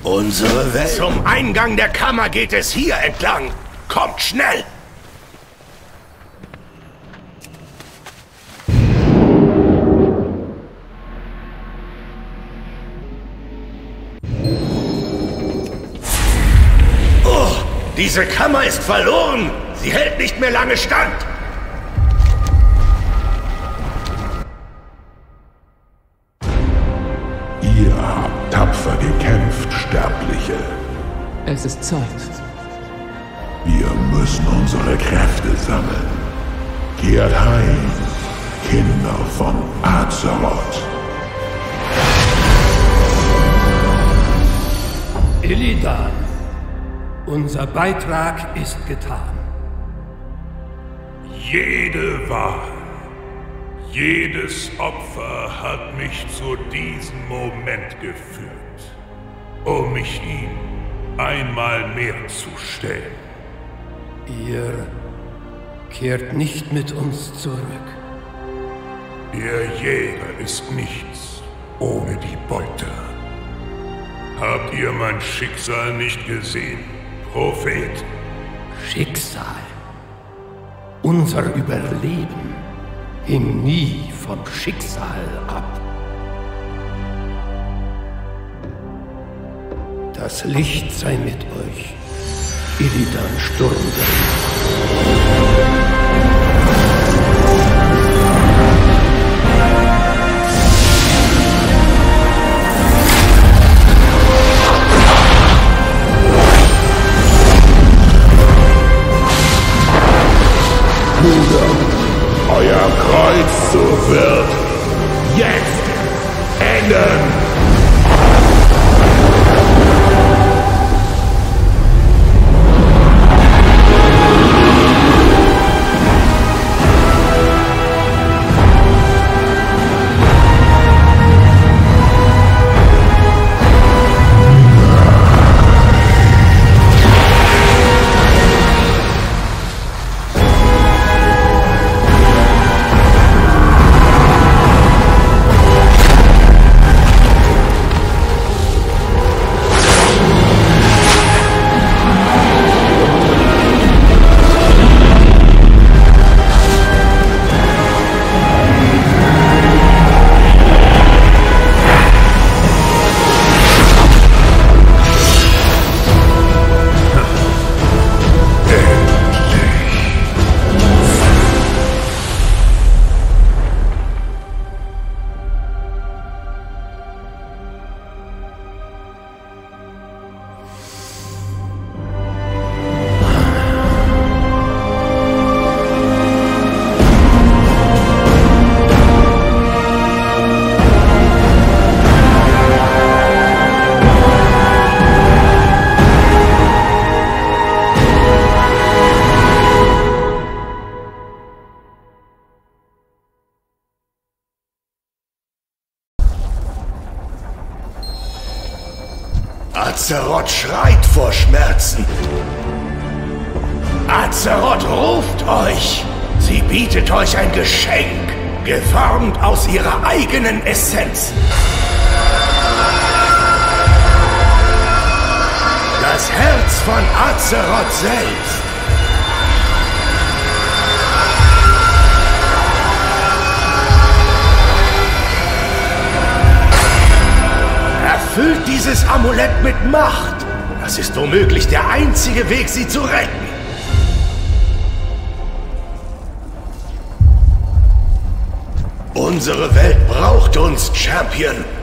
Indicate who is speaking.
Speaker 1: Unsere Welt.
Speaker 2: Zum Eingang der Kammer geht es hier entlang. Kommt schnell! Oh, diese Kammer ist verloren. Sie hält nicht mehr lange stand.
Speaker 3: Ihr habt tapfer gekämpft, Sterbliche.
Speaker 4: Es ist Zeit.
Speaker 3: Wir müssen unsere Kräfte sammeln. Kehrt heim, Kinder von Azeroth.
Speaker 5: Illidan, unser Beitrag ist getan.
Speaker 6: Jede Wahl, jedes Opfer hat mich zu diesem Moment geführt, um mich ihm einmal mehr zu stellen.
Speaker 5: Ihr kehrt nicht mit uns zurück.
Speaker 6: Der Jäger ist nichts ohne die Beute. Habt ihr mein Schicksal nicht gesehen, Prophet?
Speaker 5: Schicksal. Unser Überleben hing nie vom Schicksal ab. Das Licht sei mit euch, Illidan Sturmwind.
Speaker 3: Euer Kreuzzug wird jetzt enden!
Speaker 2: Azeroth schreit vor Schmerzen. Azeroth ruft euch. Sie bietet euch ein Geschenk, geformt aus ihrer eigenen Essenz. Das Herz von Azeroth selbst. Erfüllt dieses Amulett mit Macht. Das ist womöglich der einzige Weg, sie zu retten. Unsere Welt braucht uns, Champion.